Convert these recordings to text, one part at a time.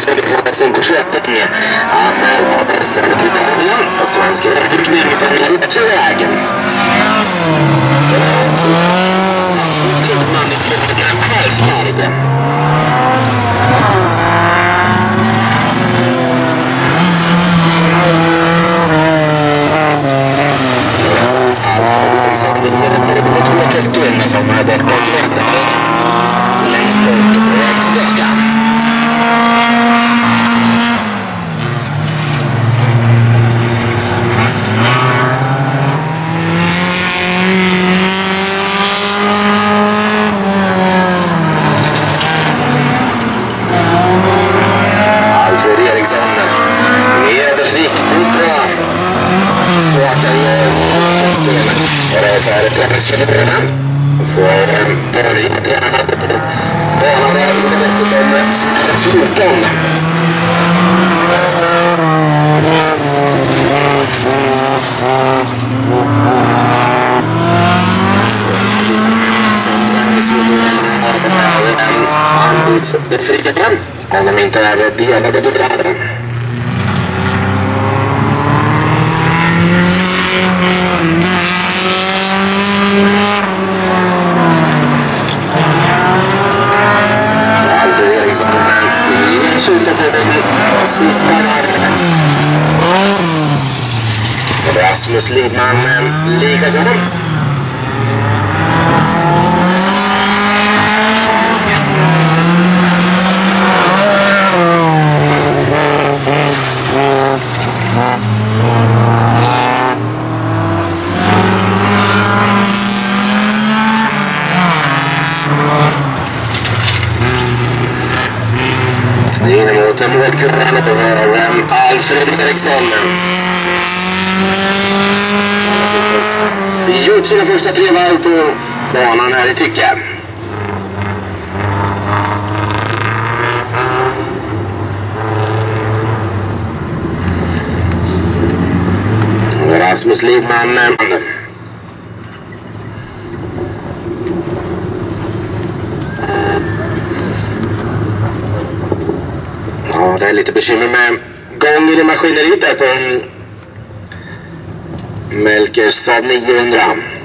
skulle få sin fortsättning. Han var sen till början. Svenska fick med mot en ut till vägen. Så slog man i klubben Karlsberg. Som är borta längst bort och väg tillbaka. Alfred Eriksson med riktigt bra farten och det är så här ett får en början tränad på banan där underlättet om 14. Anbudsbefriaren om de inte är delade bidragen. Vi skjuter på den sista varven. Rasmus Lidman likaså. In mot en målkurvan och Alfred Eriksson. Gjort sina första 3 varv på banan här i Tycke. Rasmus Lidman. Ja, det är lite bekymmer med gången i maskineriet där på en Melkers Saab 900.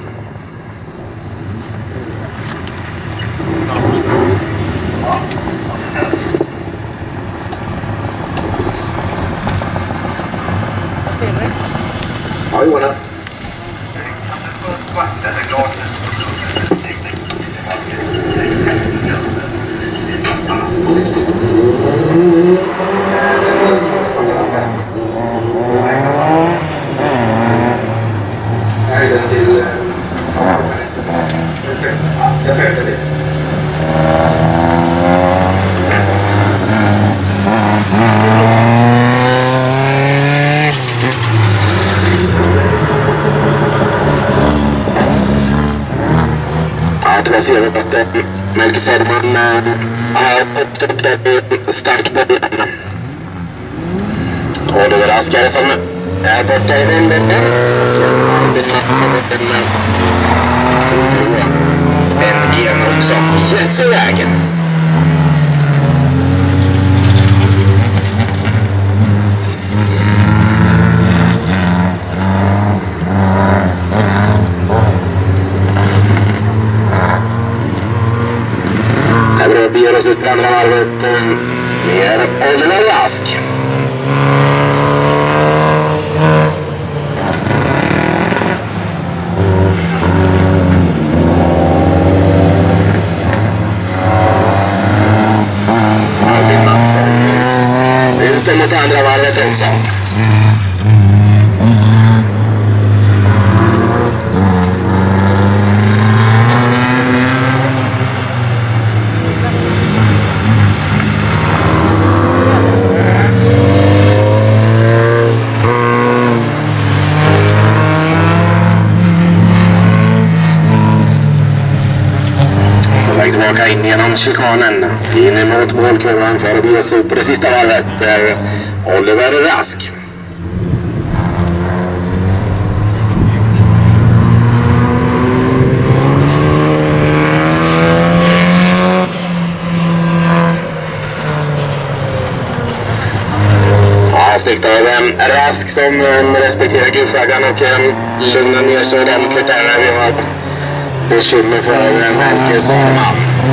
Ja, Johan. Jag ser att Melker Söderman har fått upp där i stark början. Och det är Raskare som är borta i vinden. Den gen också gett sig vägen. Vi ger oss ut på andra varvet med Oliver Rask. Albin Mattsson ute mot andra varvet också. Tillbaka in genom chikanen in mot målkurvan för att bege sig upp på det sista varvet där Oliver Rask. snyggt av Rask som respekterar gulflaggan och lugnar ner sig ordentligt där när vi har bekymmer för Melke Sarman.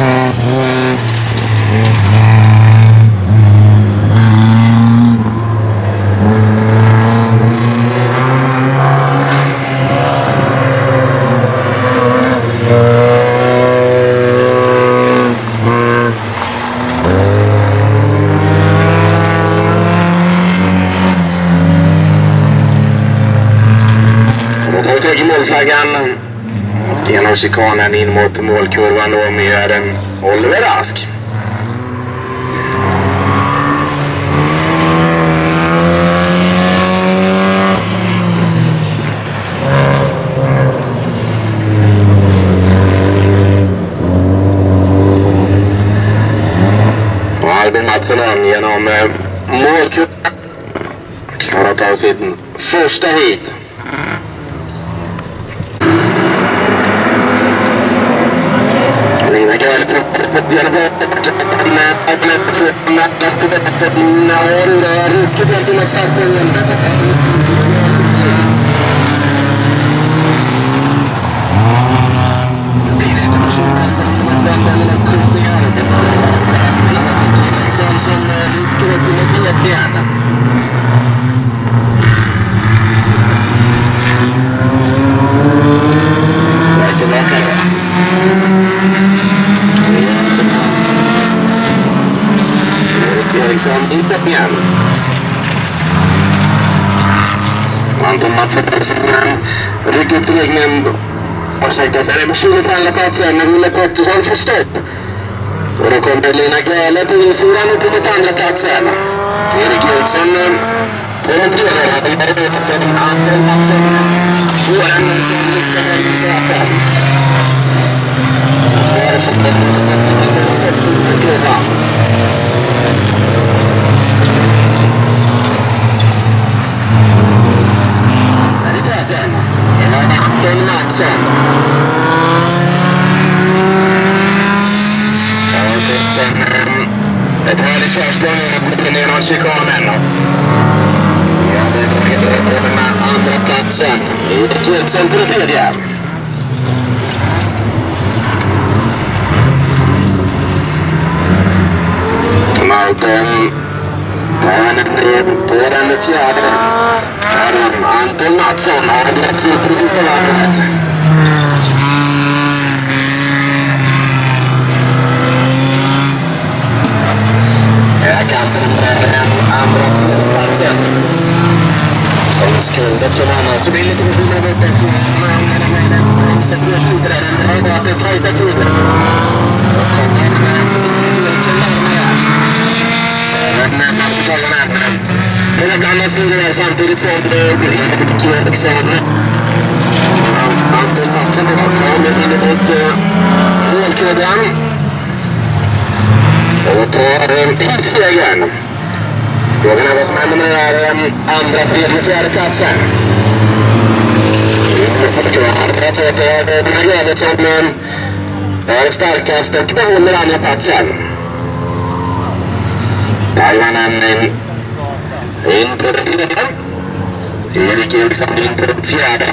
Målflaggan genom chikanen in mot målkurvan då med Oliver Rask. Och Albin Mattsson genom målkurvan klarat av sin första hit. Anton Mattsson rycker upp till egen och säger att det är bekymmer på alla platsen när Wille Pettersson får stopp. Och då kommer Lina Gäle på insidan upp på andra platsen. Erik Eriksson på den tredje. Anton Mattsson får en lucka här i täten. Så är det som det är stopp på kurvan. Anton Mattsson har fått ett härligt försprång genom chikanen. Ja, det är på den andra platsen. Erik Eriksson på den tredje. Malte på den fjärde. Anton Mattsson har gett sig precis på varvet. Här kan den andra platsen som skulle kunna så blir lite mer uppe från så det slutar där. Det är att det är tajta tider. Och kommer liksom närmare. Men man får tala närmare. Men jag blandar sidor samtidigt som Eriksson Anton Mattsson kommer in mot målkurvan och tar hitsegern. Frågan är vad som händer med den här andra, tredje, fjärde platsen. Jag tror att det är den här grevet som är starkast och behåller andra platsen. Taiwanen in på den tredje. Erik Eriksson in på den fjärde.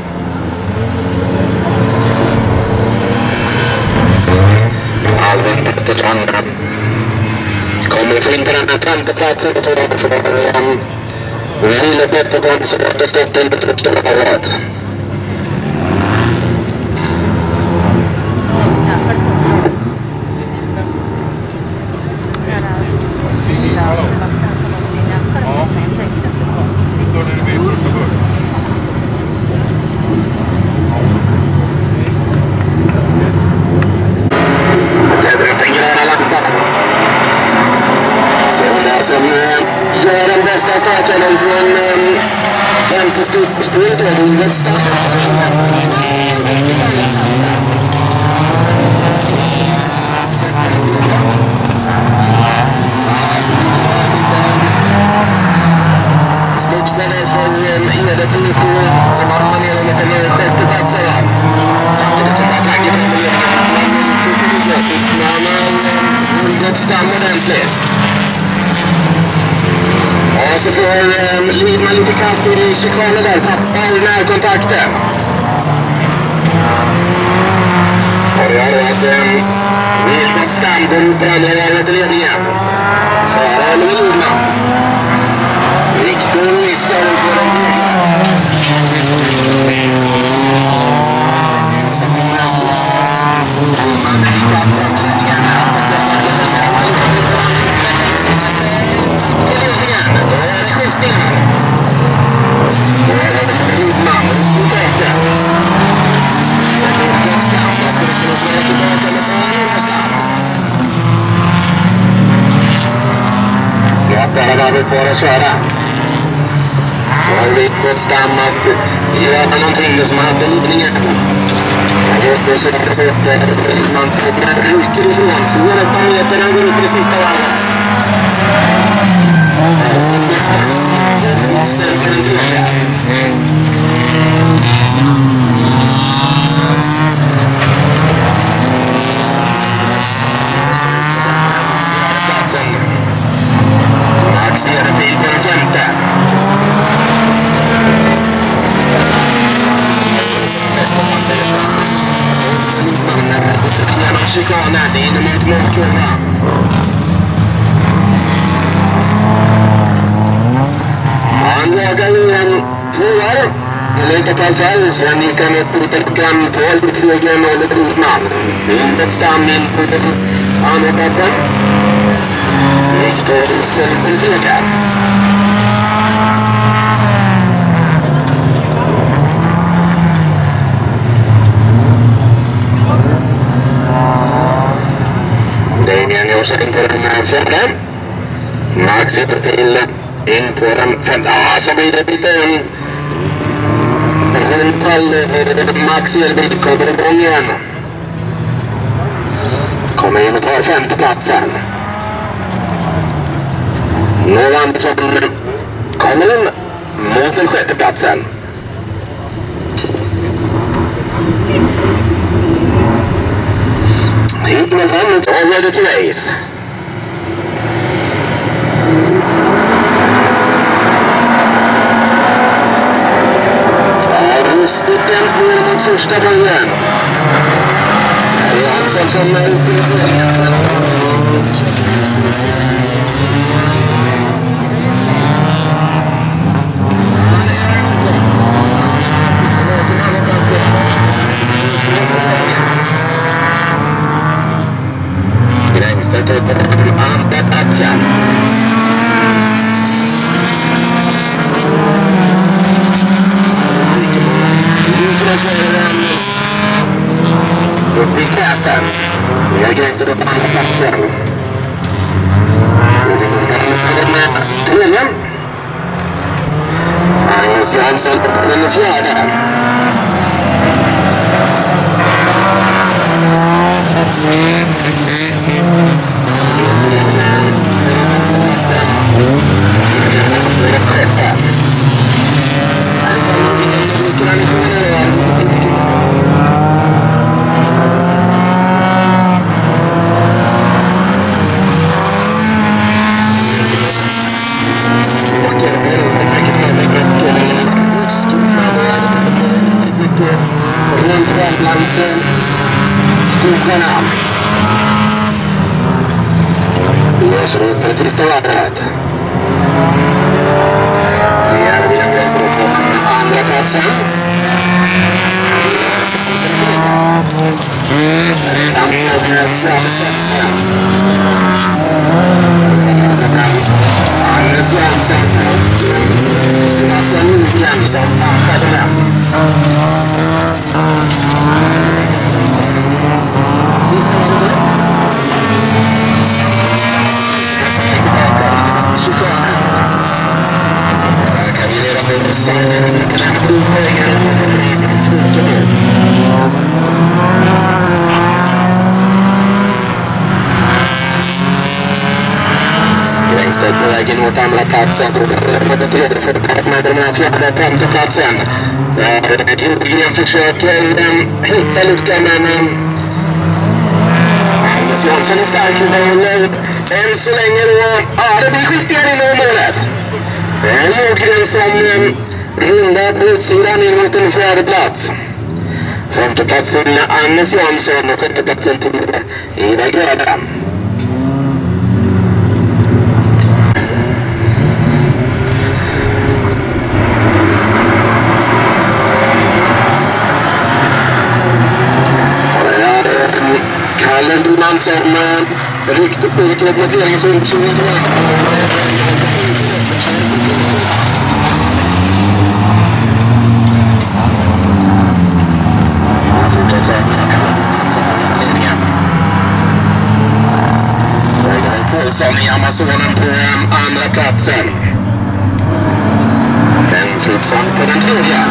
Albin Pettersson kommer få in på den här femte platsen och tar av från Wille Pettersson som har stått in på första året. Som gör den bästa starten från 50 stort och livet start. Stopslade för Edeby som har man ner lite mer sjätte platser här. Samtidigt som attacker från man har gått stam ordentligt. Ja, så får Lidman lite kast i chikanen där, tappar närkontakten. Och det gör då att Vilgot Stam går upp på andra varvet i ledningen. Före Oliver Lidman. Viktor missar och går den varvet kvar att köra. Får Vilgot Stam att göra någonting som hade ledningen. Och så att man rycker ifrån. Får ett par meter, han går upp i det sista varvet. Max ger det till på den femte. Genom chikanen in mot målkurvan. Han jagar ju en tvåare. Eller inte tal för. Sen gick han upp på luckan 12 segern Oliver Lidman. Vilgot Stam in på andra platsen. Viktor Selberg. Damien Josef in på den fjärde. Max Eberpill in på den femte. Så blir det lite Max Eberpill kommer igång igen. Kommer in och tar femte platsen. Noel Andersson kommer in mot den sjätte platsen. Hit med framåt och ready to race. Ja, rustigt dämpning mot första början. Det är Hansson som är uppe i förhängelsen. Grängstedt upp på den andra platsen. Upp i täten. Nu är Grängstedt upp på andra platsen. Tredje. Agnes Jansson på den fjärde. Skogarna. Vi är så upp på det sista varvet. Vi är William Grängstedt på den andra platsen. Kampen med fjärde. Agnes Jansson och Sebastian Nordgren som tappar som den. Sista varvet. Chikanen. Här kan vi redan på serien. Den 7 poängen i foten nu. Grängstedt på vägen mot andra platsen. Och tredje för med den här fjärde femte platsen. Hildegren försöker hitta luckan, men Agnes Jansson är stark och håller än så länge då. Ja, det blir skiftingar inom målet. Lågren som rundar på utsidan in mot en fjärde plats. Femte plats till Agnes Jansson och sjätte platsen till Ida Gröda. Kalle Boman som riktigt på rekryteringsundersökningen. Paulsson i Amazonen på andra platsen. Ken Fritzson på den tredje.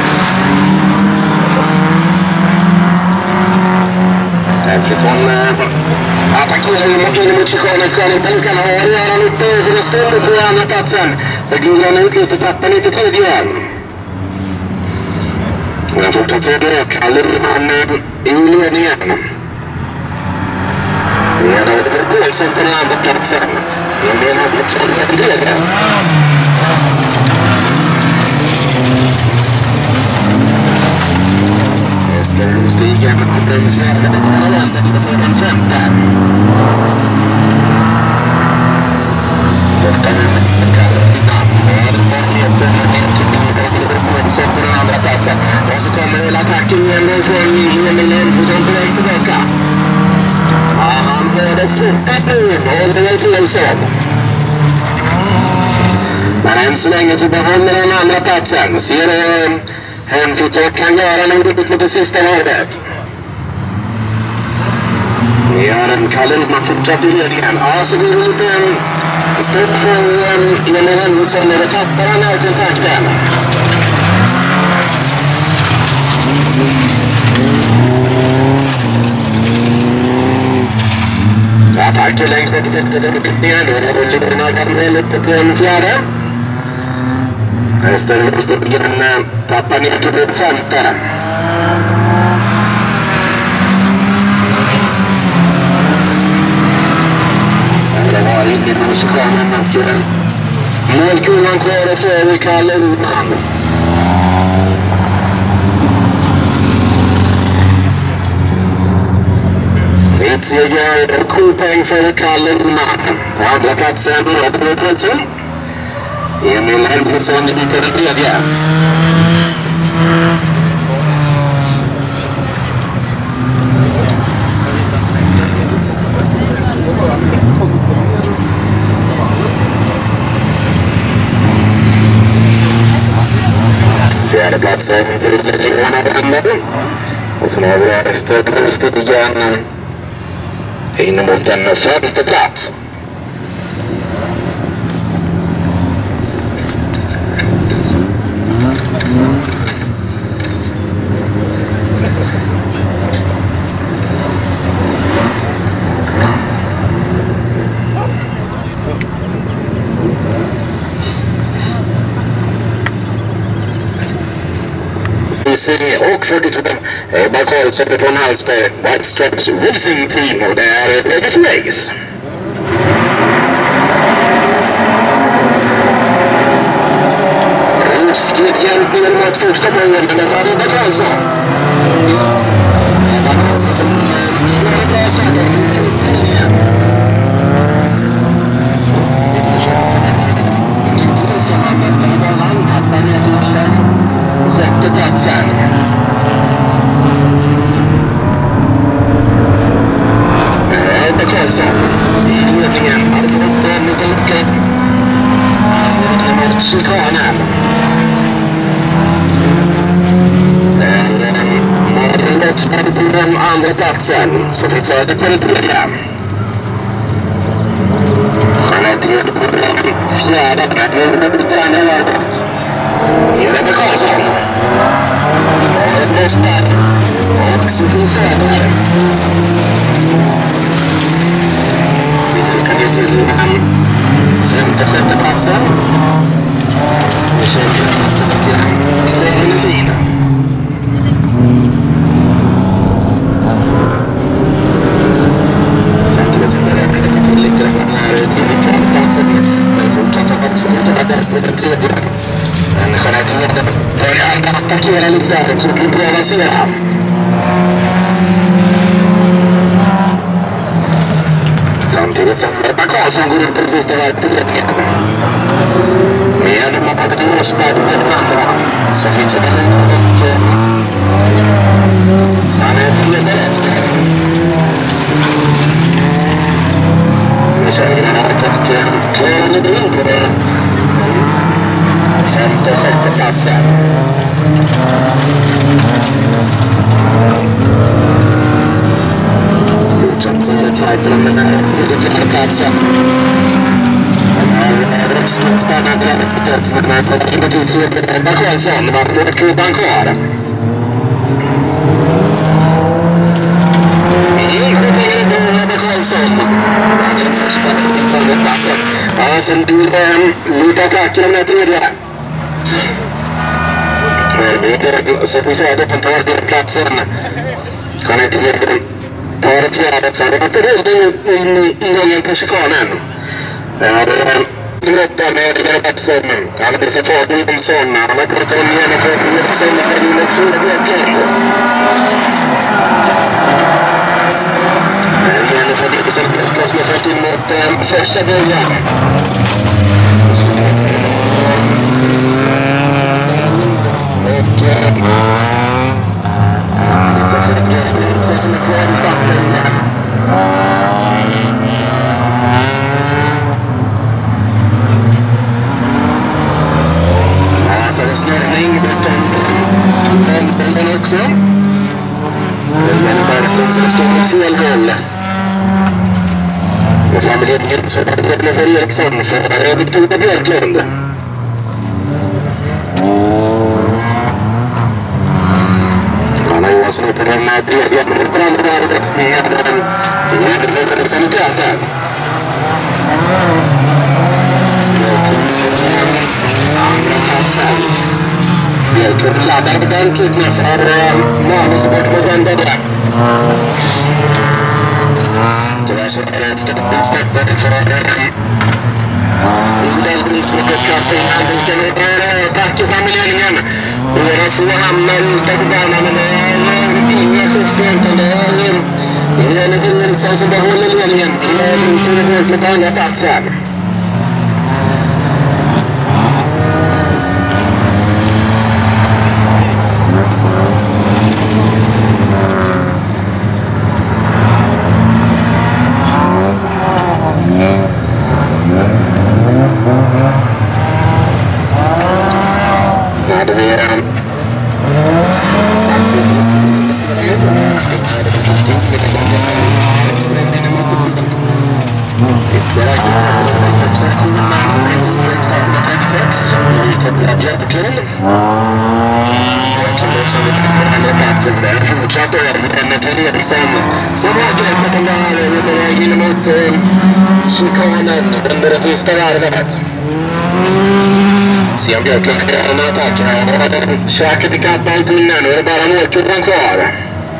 Fritzson attackerar in mot chikanen. Skönheten nu kan ha röran uppe för en stund på andra platsen. Så glider han ut lite, tappar lite tredje. Och den fortsätter Kalle Röran i ledningen. Med Paulsson på den andra platsen. Emil har Fritzson på den tredje. Stigen på den fjärde och vänder på den femte. Borta med Karolina. Paulsson på den andra platsen. Och så kommer hela attacken igen från Emil Elfsson på väg tillbaka. Han har det slutat nu och det är Paulsson. Men än så länge så behåller den andra platsen. Ser du Hemfritzson kan göra något mot det sista varvet. Gör en Kalle man fortsatt i ledningen. Ja, så går det ut en stopp för Jenny Hemfritzson när det tappar han närkontakten. Attacker längst bort i fältet över riktningen. Det är Lurna Gamrell uppe på en fjärde. Här ställer vi Stubben tappar ner till den femte. Det var in i positionen och målkulan kvar och före Kalle Rudman. Ett seger och 7 poäng för Kalle Rudman. Andra platsen Robert Paulsson. Emil Helfridsson på den tredje. Fjärde platsen till Johanna Wendel. Och sen har vi Österbostigen in mot den femte plats. Och 42 Ebba Karlsson från Hallsberg White Stripes Racing Team och det är Vegas Race. Ruskigt hjälp ner mot första början, men det var Ebba Karlsson. Ebba Karlsson som gör en bra start av utredningen. Samarbetar i banan, tappar ner till sjätte platsen. Ebba Karlsson i ledningen hade fått en liten lucka mot chikanen. Martin Lotsberg på den andra platsen. Så fick Söder på den tredje. Jeanette Hed på den fjärde. Den är varvet. Ebba Karlsson. Lotsberg. Och Sofie Söder. Vi trycker ner till femte, sjätte platsen. Vi känner att Clevelin. Samtidigt som det är lite till lite den här till platsen. Men fortsatt också fortsatt på den tredje. Men Jeanette Hedlund börjar attackera lite där. Jag tror det blir bra att se han. Samtidigt som Ebba Karlsson går ut på den sista verkligheten. Med Mabbe Åsberg på den andra. Så finns det väl och han är tredje efter. Nu känner vi att Clara Ledin på det femte och sjätte platsen. Fortsatt så är det fighter om den här tredje fjärde platsen. Det är också spännande riktigt, men man kommer in på tidsidan Ebba Karlsson. Man får kuban kvar. Ja, sen blir det lite attacker om den tredje. Så får vi säga att de tar platsen. Kan inte ta det fjärde, så det var inte roligt ingången på chikanen. Ja, det är en råtta med Gerhardsson. Han har visat Fabian Jonsson. Han har gått om igen och Fabian Jonsson och Berlin och Fyra Björklund. Men igen får vi se Björklund som har fått in mot första början. Och så får vi Gerhardsson som är kvar i startlinjen. Så det snurrning bortom den också. Men där så det står på fel håll. Och familjen så det blev för Eriksson för Victoria Björklund. Anna Johansson upp på den tredje på andra varvet med en Eriksson i täten. Andra platsen. Björklund laddar ordentligt nu för Manus bort mot vändare. Tyvärr så är det ett stort bilstöppare för Odell som har kastat in handduken och backar fram i ledningen. Båda två hamnar utanför banan, men det är inga skifte utan det är en Eriksson som behåller ledningen. Det är Victoria Björklund på andra platsen. Fortsatt över med Ted Eriksson som har greppet om det här och på väg in mot chikanen under det sista varvet. Sian Björklund kan göra en attack här. Käket i kappalltinen, nu är det bara målkurvan kvar.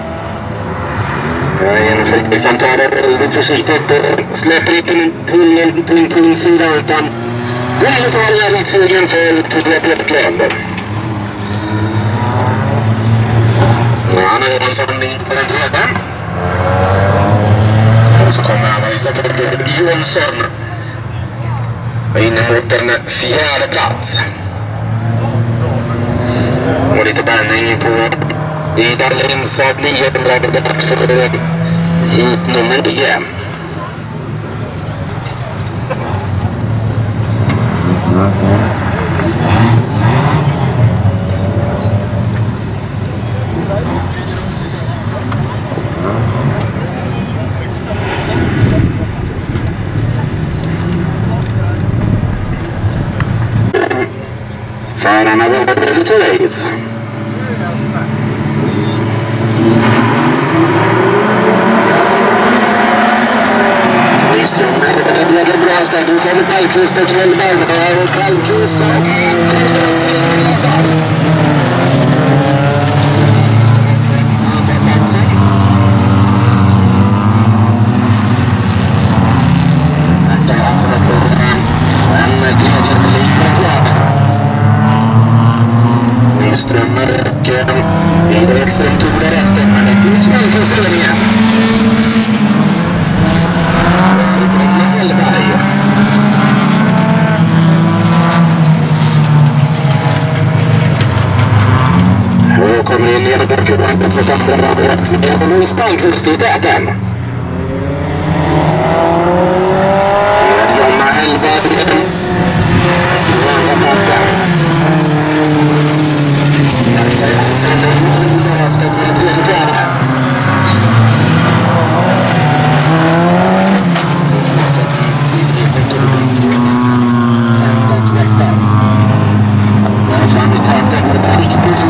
Genom Eriksson tar det väldigt försiktigt och släpper inte till någonting på insidan utan går in och tar den här riksvägen för Torbjörn Björklund. Han är Johansson in på den tredje. Och så kommer han att visa för Jonsson in mot den fjärde plats. Och lite bärning på Ida Lins av 900 dags för hit nummer 9. Förarna var väldigt ways. Nyström är det bra start. Nu kommer Bergqvist och Kjellberg. Och Bergqvist som en tredje liten klar. och Vidar Ekström tog därefter. Han är god man för ställningen. Hellberg. Och kommer in nere på kurvan på andra hållet. Det är Louis Palmqvist i täten. Jonna Hellberg. På andra platsen. Sen är det efter den tredje fjärde. Fram i täten med det riktigt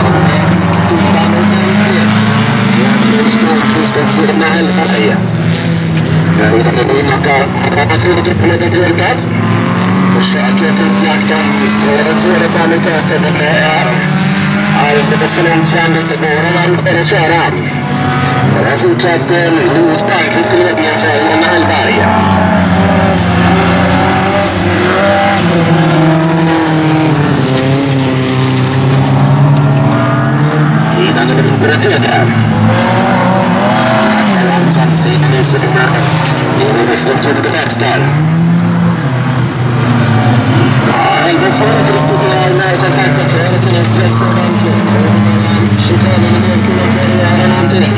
Jonna Hellberg. Jag vet inte hur man kan sitta upp på lite björkat. Försöker till jakten på den tredje kvaliteten. Det är alldeles för långt fram. Inte bara man kommer att köra. Och här fortsätter Louis Palmqvist i ledningen för Jonna Hellberg. Hidan nummer 3. Samtidigt nu så det är Ekström tog det vänster. Elva får inte riktigt närkontakt med för att kunna stressa ordentligt. Chikanen är mer kunna göra någonting.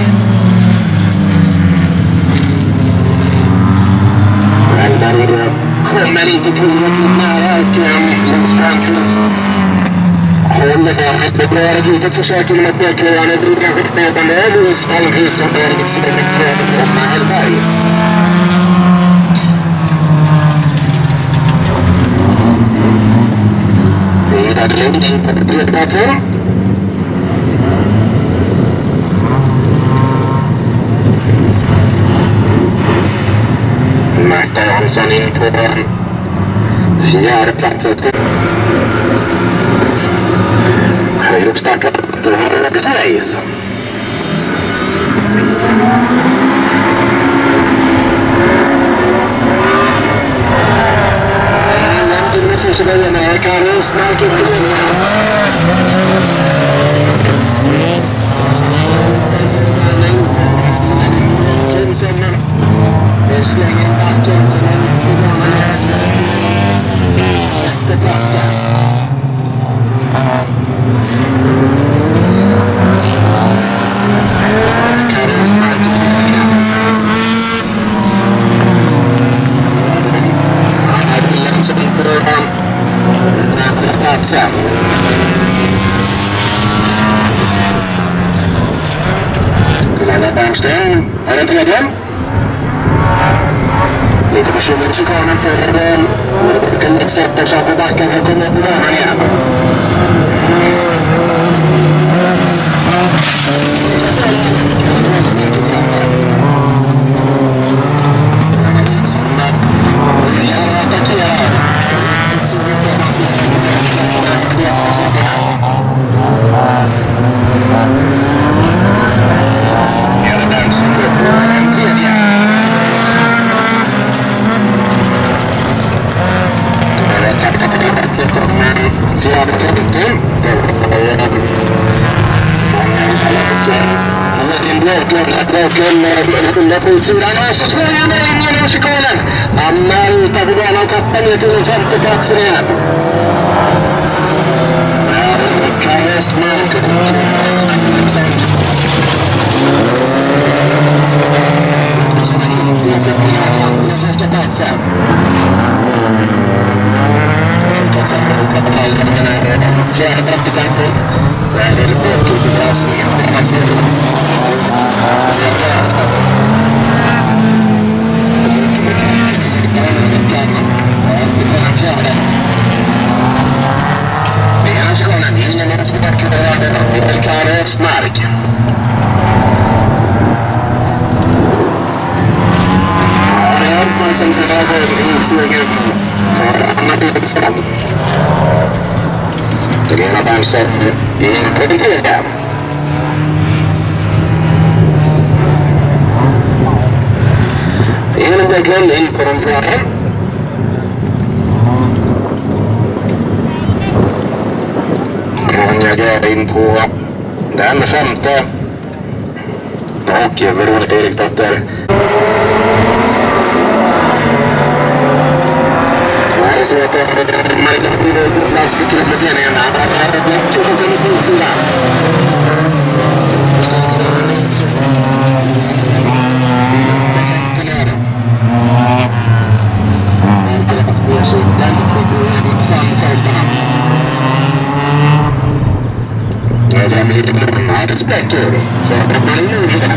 Hellberg kommer inte tillräckligt nära och Louis Palmqvist håller det bra ett litet försök genom att Björklövan är driven skicknödande. Louis Palmqvist som är riktigt smidigt för att Jonna Hellberg. Vidar Lundin på tredjeplatsen. Märta Jansson in på fjärde platsen. Höj upp startat Robert Hayes. Lämnar med första början med Carlos Market till Kensson. Nu slänger backen i banan efter platsen. Carlos Market. Han är bilen som på andra platsen. Gunilla Bernsten är den tredje. Lite bekymmer i chikanen för vilken läppsätter som på backen här kommer upp på banan igen. Jag attackerar. Så mycket man ser. Gunilla Bernsten går på en tredje. Fjärde punkten. Runda på utsidan. Och så tvåan in genom chikanen. Hamnar utanför banan och tappar ner till den femte platsen igen. Carlos Market. Den första platsen. Fjärde femteplatsen. Där är det båtgård i gräsningen. Man ser det. Fjärde. Trean chikanen. Ingen minut tillbaka på röden. Det är Carlos Mark. Det är uppmärksamt till över insugen för Anna Bibelsson. Gunilla Bernsten in på det tredje. Genom Björklund in på den fjärde. Ronja höger in på den femte. Och Veronica Eriksdotter. Det är så att Marika Björn landsbygden med ledningen. Han har ett nytt och en sida. Arbetsbäcker för att man är nu igen.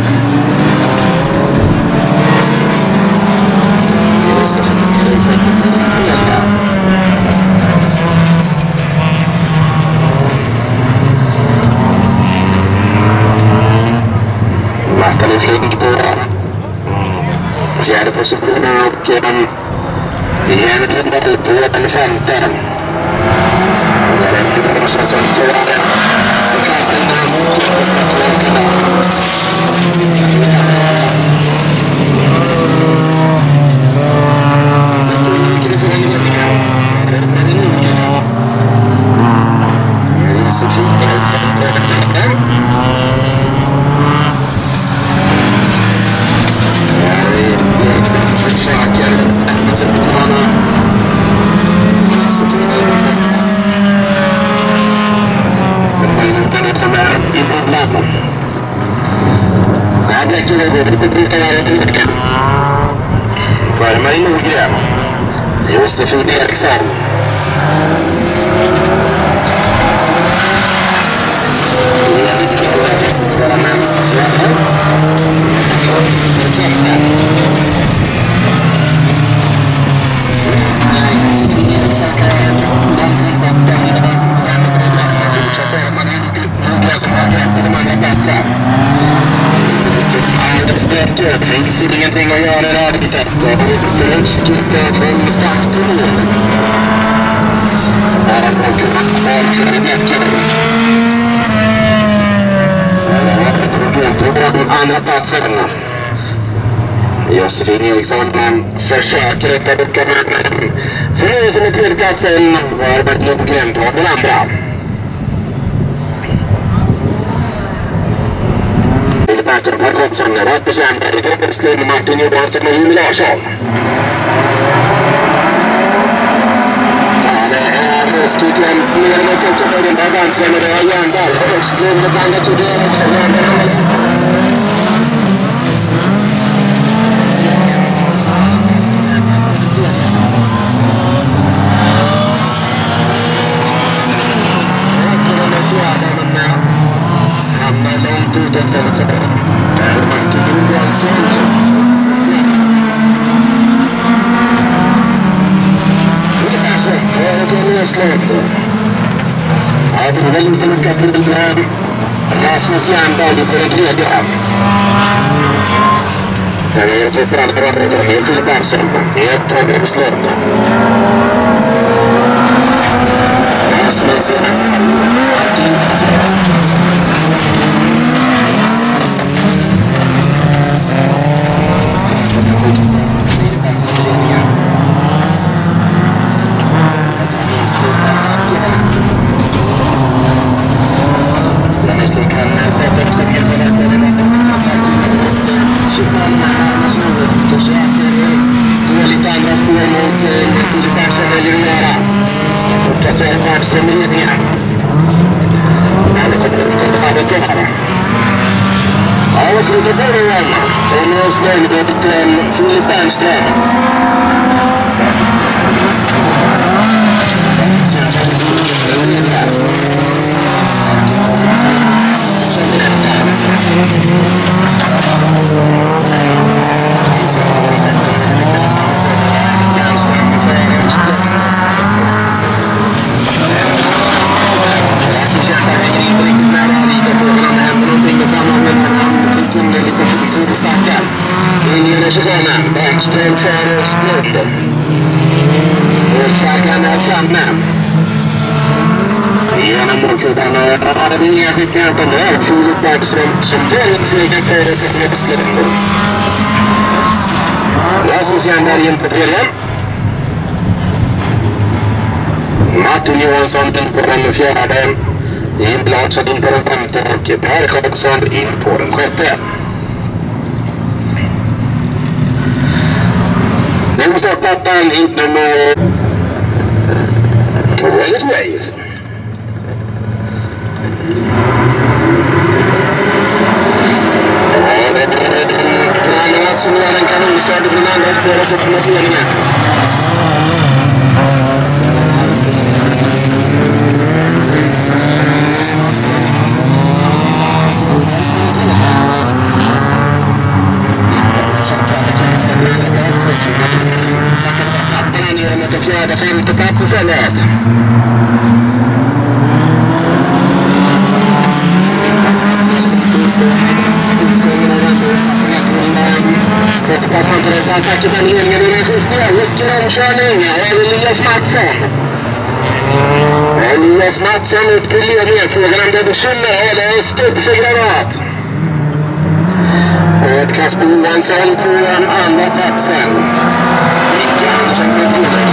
Nathalie Flink på fjärde positionen och igen på den femte. För mig Nordgren, Josefin Eriksson. Det finns ingenting att göra i arbetet. Det är ruskigt från starkt till mål. Här har man kunnat kvar för en vecka. På den andra platsen. Josefin Eriksson försöker rätta luckan med förnyelsen med tredjeplatsen. Var Bert Nordgren tar den andra. Martin Parkonsson har varit bekämpad i toppslund Martin Johansson och Jimmy Larsson. Ja, det är ruskigt jämnt ner med foten på den där ganska med det här Järnberg. Östlund och blandat sig det också. Långt ut istället så där är Martin Johansson. Fridarsson för Gråslund. Ja, det var väl inte lycka till Rasmus Järnberg på den tredje. Det är typ andra röda med Fridarsson. Det är Tom Gråslund. Rasmus Järnberg. Avslutar början. Thomas Lönnberg, Filip Bernström. Bernström för Östlund. Målflaggan är framme. Genom målkubban har det inga skiftningar på det. Filip Bernström som tar ett seger för Östlund. Rasmus Järnberg in på tredje. Martin Johansson på den fjärde. Jim Larsson in på den femte och Per Karlsson in på den sjätte. Nu på startplattan hit nummer 2 Ways. Som gör en kanonstart från andra spåret upp mot ledningen. Han gör mot den fjärde, femte plats istället. Attacken med ledningen i den skjutsningen. Mycket omkörning av Elias Mattsson. Elias Mattsson upp till ledningen. Frågan om det är bekymmer eller stopp för Granat. Och Kasper Johansson på den andra platsen. Micke Andersson på tredje.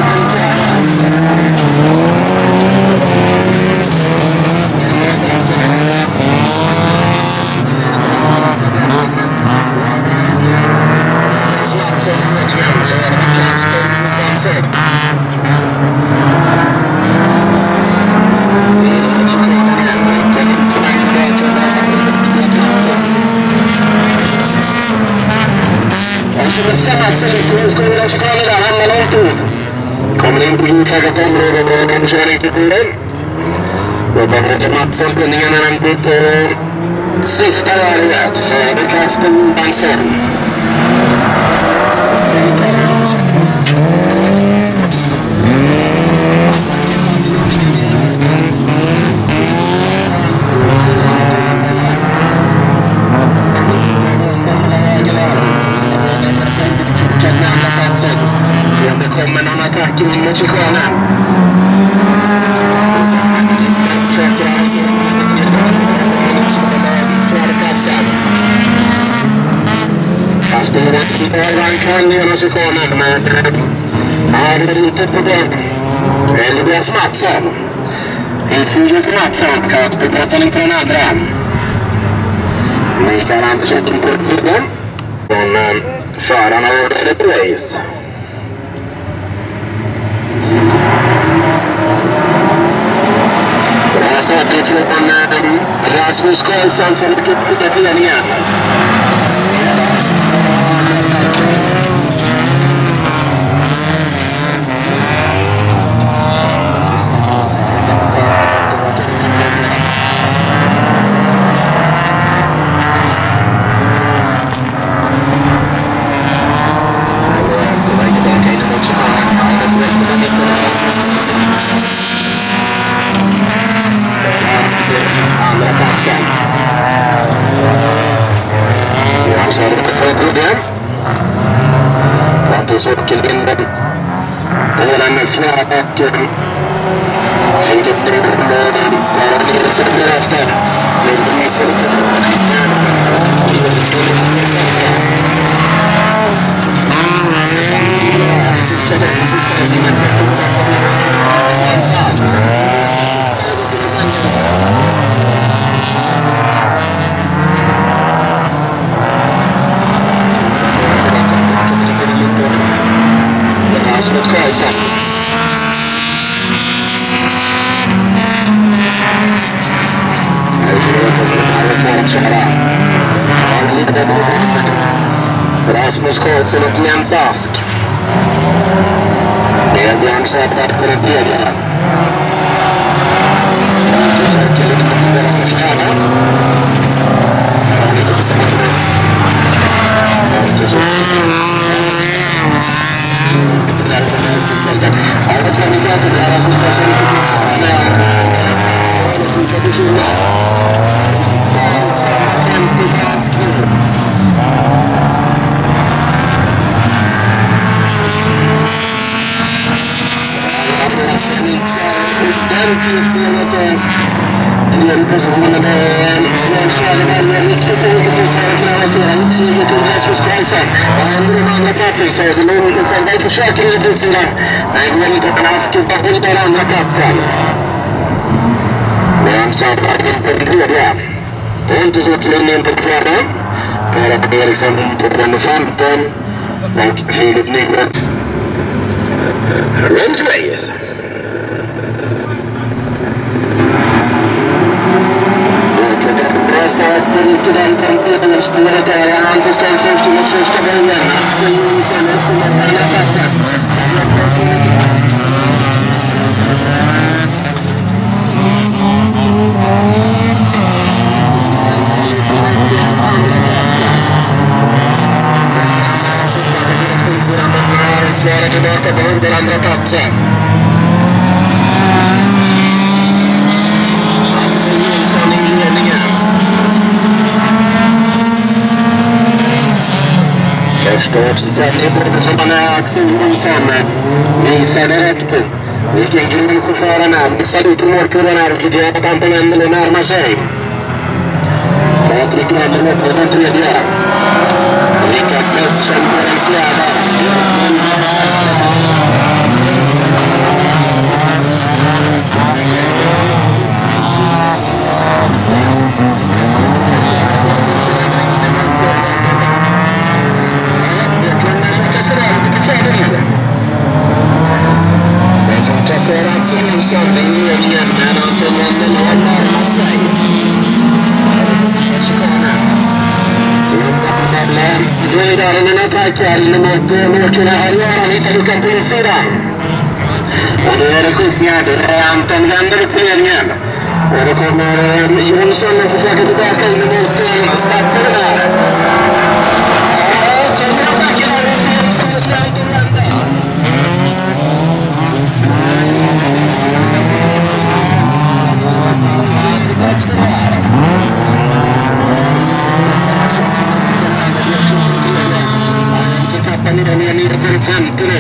Kommer in på jordfärgat område och omkörning till bilen. Jobbar Roger Mattsson bindningen när han går på sista varvet för Kasper Johansson. Kommer någon attack in mot chikanen. Försöker alltså fjärde platsen. Kasper Johansson han kan genom chikanen men är det inte på den. Elias Mattsson. Hitsidor för Mattsson. Kasper Johansson på den andra. Mikael Andersson på tiden. Från förarna av Red Race. Startet från Rasmus Karlsson som gick upp i ledningen. Andra platsen. Johansson på tiden. Pontus Åkerlinden på den fjärde backen. Filip Nordlund bara blir sig efter. Nu missar lite på Christian. Rasmus Karlsson. Rasmus Karlsson och Jens Ask. Det är Björn Södberg på den tredje. Pontus Åkerlinden på fjärde. Pontus Åkerlinden. Alla framgångar till det här som ska se lite på typ av personer. Positionen är Björn Söderberg med riktigt oerhört här kan jag säga hitsidor till Rasmus Karlsson. Han går den andra platsen Söderlund och Söderberg försöker i utsidan. Nej, det går inte att Ask behåller den andra platsen. Sammanhang på den tredje. Pontus Åkerlund in på den fjärde. Per Eriksson på den 15. Och Filip Nygren. Runt race. Bra start på Rikeberg på spåret där. Han ska först mot första början. Axel Jonsson upp på den här platsen. Svara tillbaka på den andra platsen. Axel Jonsson i ledningen. Första uppsättning både som han är Axel Jonsson. Visade rätt på vilken grym chauffören är. Visade ut på målkurvan här, vilket gör att Anton Endel närmar sig. Patrik Lennart på den tredje. Rickard Pettersson på den fjärde. Så är det Axel Jonsson i ledningen, men Anton Endel har närmat sig. Röjdaren en attack här in mot Mårkuna. Här gör han hittar luckan på insidan. Och då är det skiftningar. Det är Anton Endel på ledningen. Och då kommer Jonsson och försöker tillbaka in mot starten här. Ja, kommer attacken här. Eriksson ska Anton Endel. Så tappar ni den nere på en 50 nu.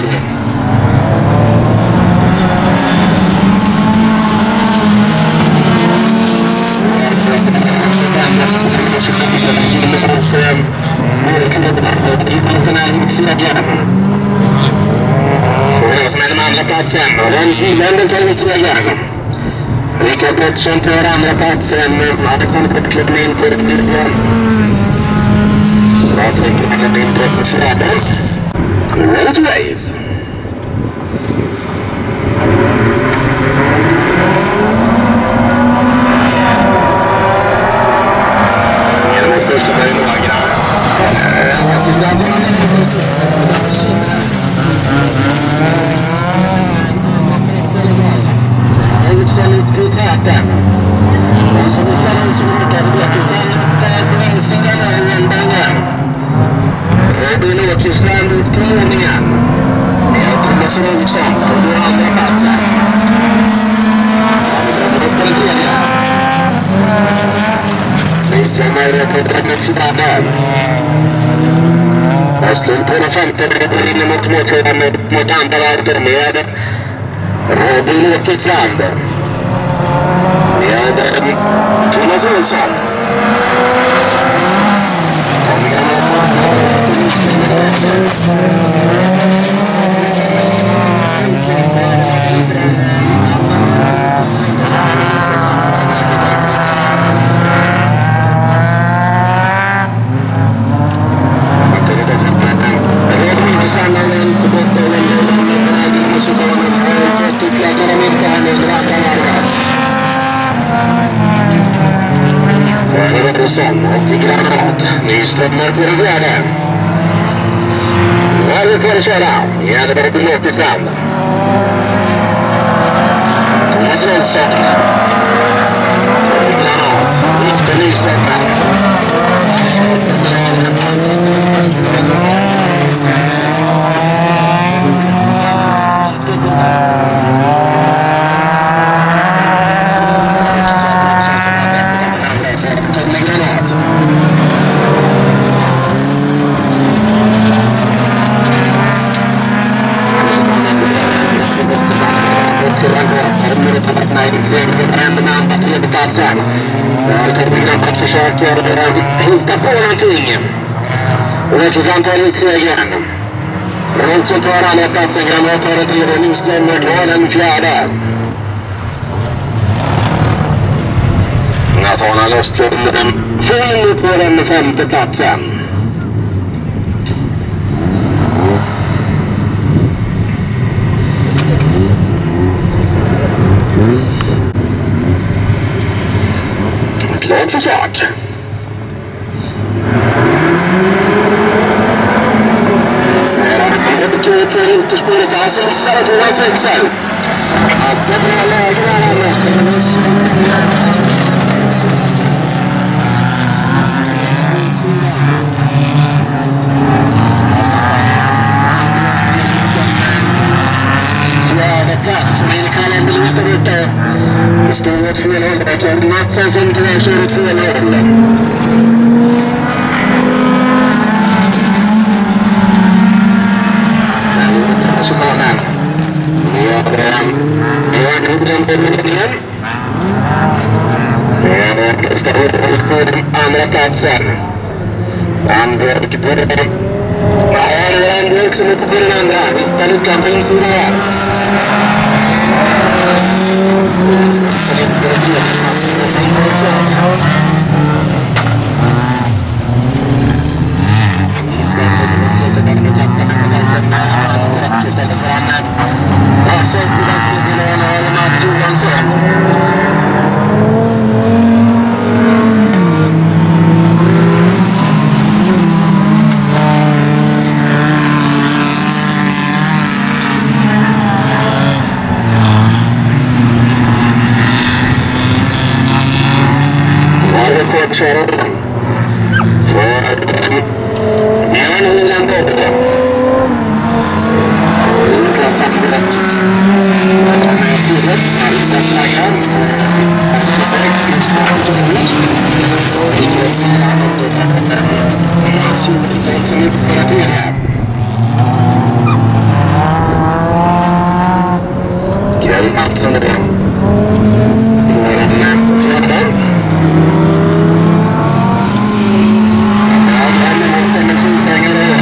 Vad som är den andra platsen. Lendel tar ut segern. Rickard Pettersson tar andra platsen. Alexander Pettersson in på det tredje. Patrik Lennart in på det fjärde. Ready to race. Genom första början några. Faktiskt det hade man Eriksson upp till täten. Och så visar han som Rickard Åkerstrand upp på insidan av järnbängen. Robin Åkerstrand upp till ledningen. Jag tror det är så Olsson på den andra platsen. Han kommer upp på den tredje. Nyström är på den fjärde. Östlund på den femte. In mot målkurvan mot andra varvet med Robin Åkerstrand. Med Thomas Olsson. Samtidigt också Robin Åkerstrand har vänt borta och lämnar positionen. Har fått utläggare mycket här nu under andra varvet. För Olsson och Granat. Nyström på den fjärde. Varvet kvar att köra. Gäller det på Åkerstrand. Thomas Olsson. Granat. Viktor Nyström. Sen. Torbjörn försöker hitta på någonting. Åkerstrand tar ut segern. Rolfsson tar andra platsen. Granat tar den tredje. Nyström tar den fjärde. Johan Östlund får in på den femte platsen. Klart för start. Det på ytterspåret här så missar att Thomas växel. Att det blir läge där han fjärde plats som är kallen biljetter ute. Det står åt fel håll. Det är Matsen som tyvärr står åt fel håll. Chikanen. Ställer ut på den andra platsen. Landbjörk på den. Ja, det är Landbjörk som är på den andra. Hittar luckan på insidan här. Det är inte på den tredje platsen. Istället för han Lasse i dagsbilden och Mats Johansson. Var det kortköraren? För Björn Hyland borta. Samtidigt. Det kommer tydligt. Snarare sex grusnat ut. Så ligger det sidan och Mats Johansson som är på rapporten här. Kjell Mattsson är det. På den fjärde. Ja, men han kommer 7 pengar där.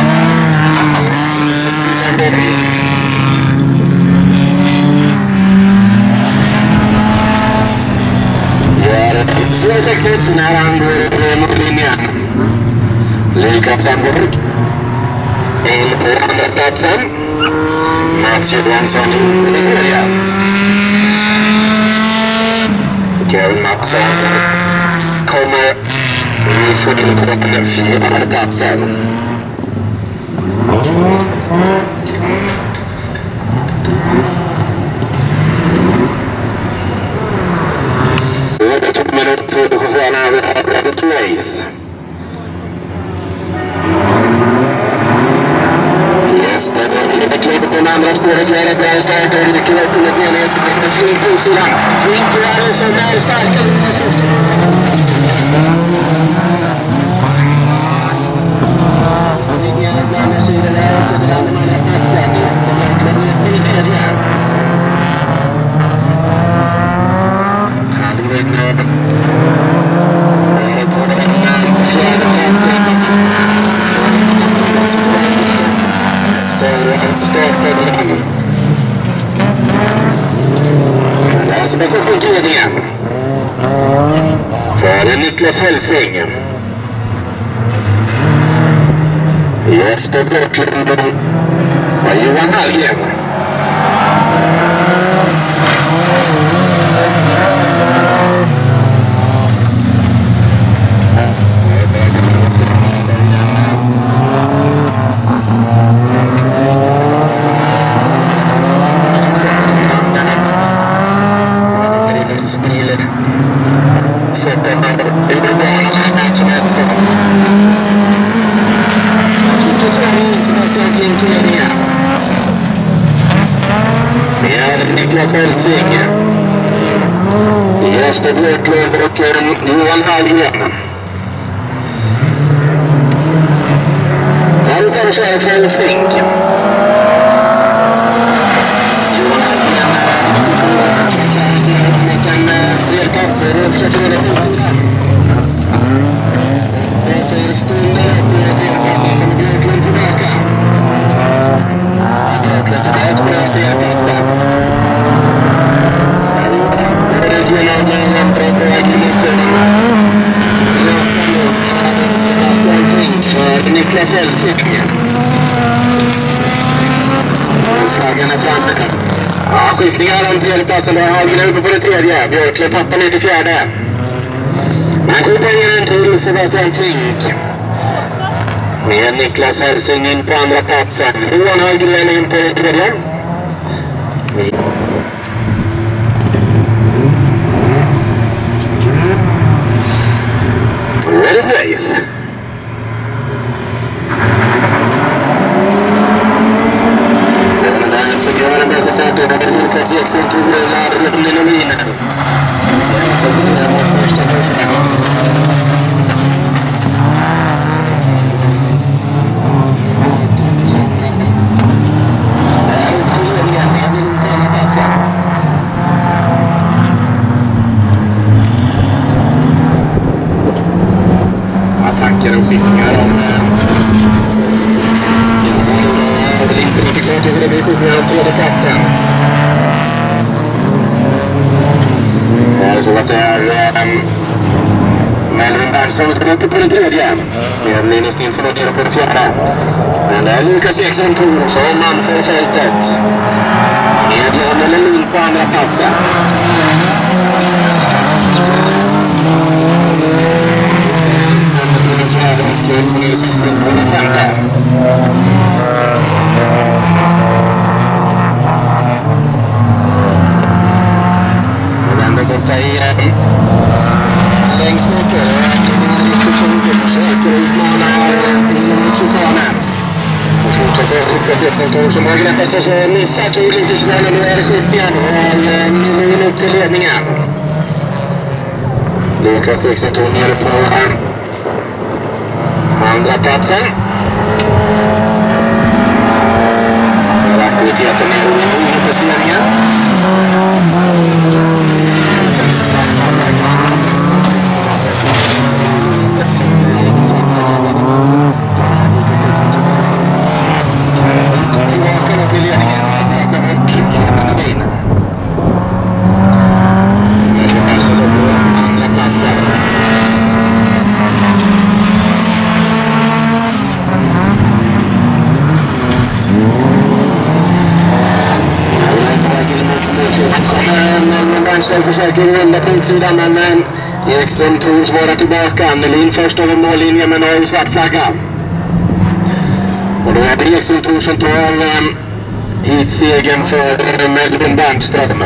Så täckligt när han går över mållinjen. Lukas Hamburg. In på andra platsen. Mats Johansson in på det tredje. Kjell Mattsson kommer vi få in på den fjärde platsen. Chaufförerna över Red Place. Jesper kliver på den andra spåret. Väldigt bra start och rycker upp under enhet. Flink på sidan. Flink gör det som är starkare än den första. Signal bland sidan här också till andra manna platsen. Det är verkligen på det tredje. Halvvägg fjärde platsen. Efter startbörjan. Men det är alltså bästa funktionen. För Niklas Hälsing. Jesper Björklund och Johan Hallgren. Niklas Hälsing, Jesper Björklund och Johan Hallgren. Ja, då kommer köra för Flink. Johan Hallgren försöker se med en felplatser och försöker hålla på sidan. Och för stunden på felplatser så kommer Björklund tillbaka. Björklund tillbaka på felplatsen. Genom en bra väg i mitten. platsen. Hallgren är uppe på den tredje. Björklund tappar ner till fjärde. Man går pengarna till Sebastian Flink. Med Niklas Helsing in på andra platsen. Johan Hallgren in på den tredje. Red race. Så gör den bästa starten. Det är Lukas Ekström tog det och lilla minen. Så vi ser vår första första. Attacker och skiftningar om det är inte klart över divisionen av tredje platsen. Så att det är Melvin Berntsson som är uppe på den tredje. Med Linus Nilsson och nere på den fjärde. Men det är Lukas Ekström Thor som anför fältet. Med Jan Lelin på andra platsen. På den fjärde och Cornelius Östlund på den femte. Borta i längst bort försöker utmana Tjukanen och fortsätter Lukas Ekström Thor som har greppet så missar Thor lite smäll och nu är det skiftningen och Miljon upp till ledningen. Lukas Ekström Thor nere på andra platsen. Så är aktiviteten med justeringen. Tillbaka till ledningen. Tillbaka bort. In. Kanske då på andra platsen. Berntsson försöker runda på utsidan men Ekström Thor svarar tillbaka. Melin först över mållinjen men har ju svart flagga. Och då är det Ekström Thor som tar hitsegen för Melvin Bernström.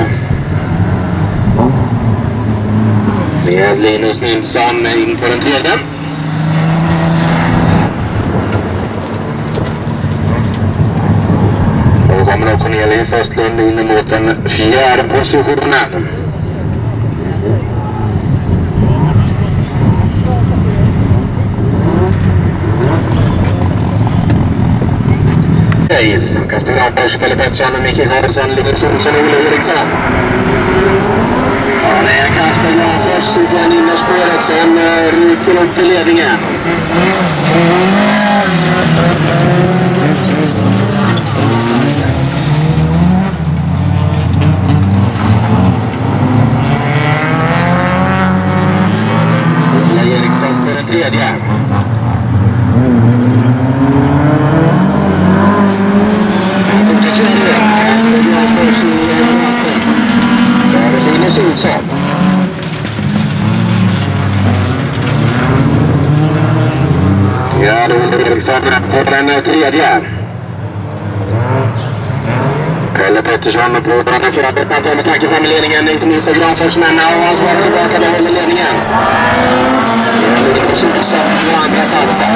Med Linus Nilsson in på den tredje. Och kommer då Cornelius Östlund in mot den fjärde positionen. Kasper Rappers, Pelle Pettersson, Micke Karlsson, Linus Olsson och Olle Eriksson. Ja, det är Kasper Rappers från innerspåret som rycker upp i ledningen. Olle Eriksson på den tredje. Linus Olsson. Ja, då är Eriksson på den tredje. Pelle Pettersson på den fjärde. Man tar med tanke fram i ledningen. Inte minst Granfors, men och han svarar tillbaka med håller ledningen. Linus Olsson på andra platsen.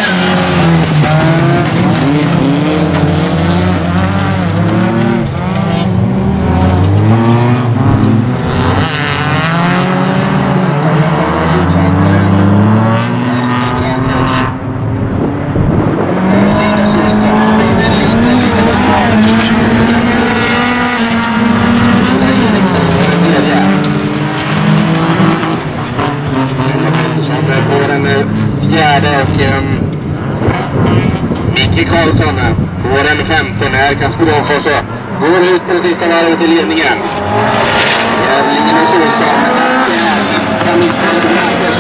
Micke Karlsson på den femte när Kasper Granfors går ut på det sista varvet i ledningen. Linus Olsson minsta misstag Granfors.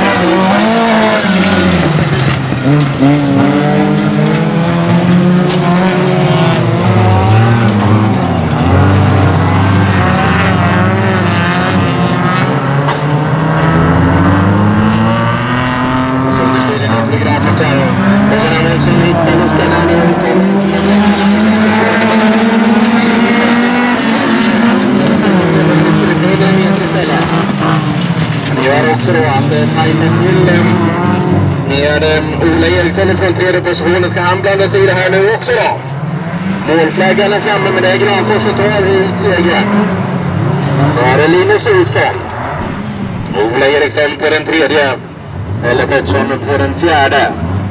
också då att tajma till med Ola Eriksson från tredje positionen. Ska han blanda sig i det här nu också då? Målflaggan är framme, men det är Granfors som tar ut segern. Före Linus Olsson. Ola Eriksson på den tredje. Eller Pettersson på den fjärde.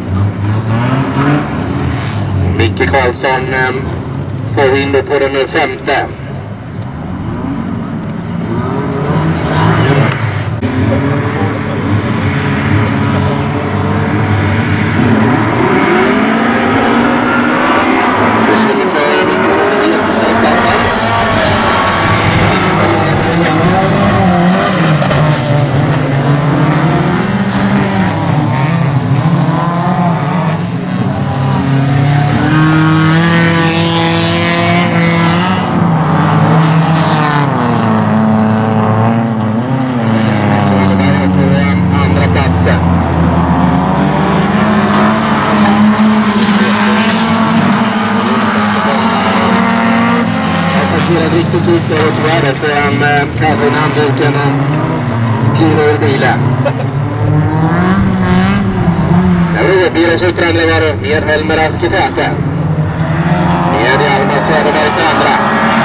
Micke Karlsson får in på den femte. Riktigt ut där och tyvärr för han kastar in handduken och kliver ur bilen. Där bilen så ut andra var med Helmer Ask i täten. Med Hjalmar Söderberg på andra.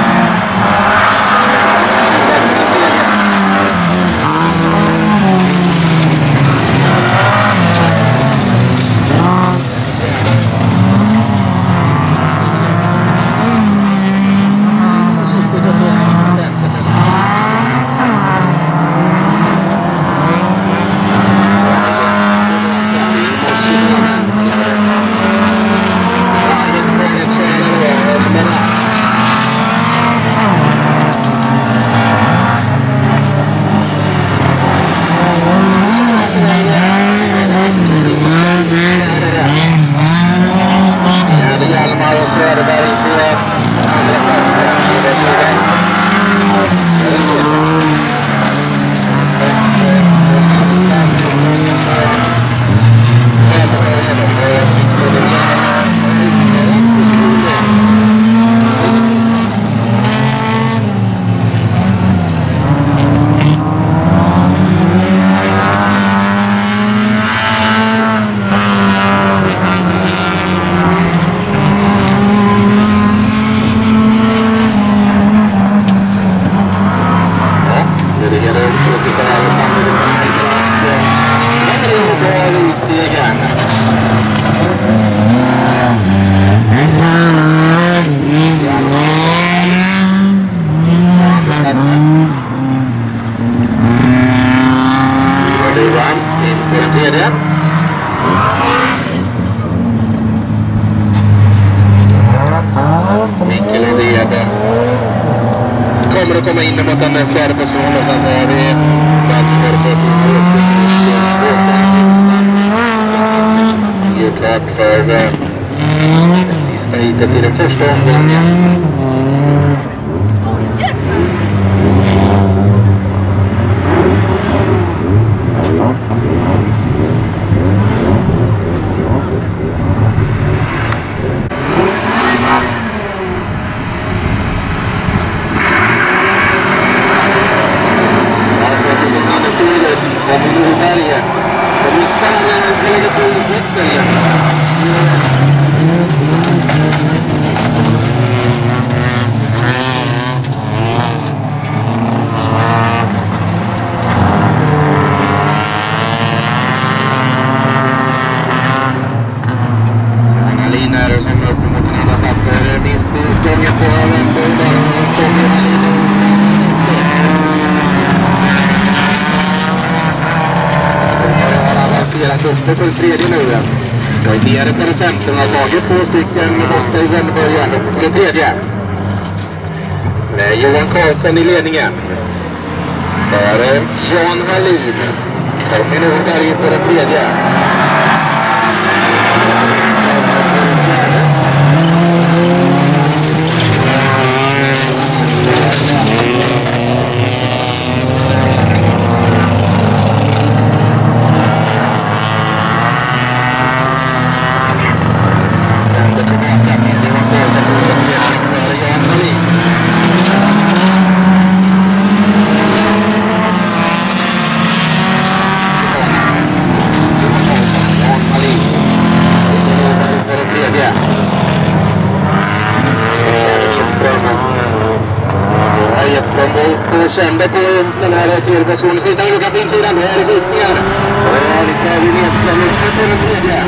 Kommer att komma in mot den fjärde positionen och sen så har vi Valmor på det är klart för det sista hitet i den första omgången. Uppe på tredje nu. Jag är nere på den femte och har tagit 2 stycken borta i Vännerbergen uppe på den tredje. Det är Johan Karlsson i ledningen. Före Jan Hallin. Kommer nu där in på den tredje. runt den här tredje positionen. Skjuter han på insidan, då är det viftningar. Och det är lite Kevin Edström uppe på den tredje.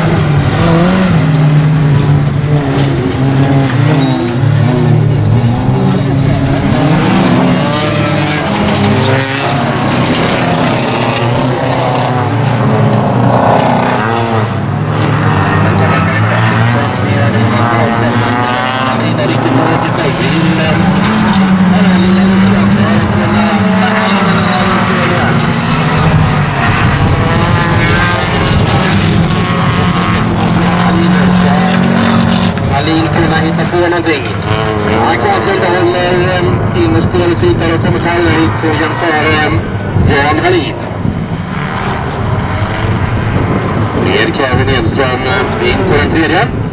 Karlsson behåller innerspåret vidare och kommer ta utsegern för Jan Hallin. Med Kevin Edström in på den tredje.